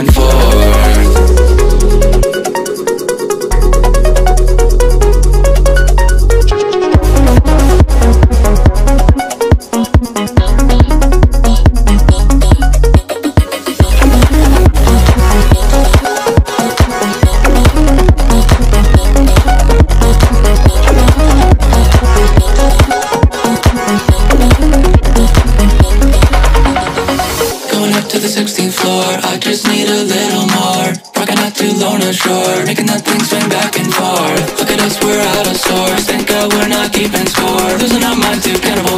and forth. To the 16th floor, I just need a little more. Rocking out to Lorna Shore, making that thing swing back and forth. Look at us, we're out of sorts. Thank God we're not keeping score. Losing our minds to cannibal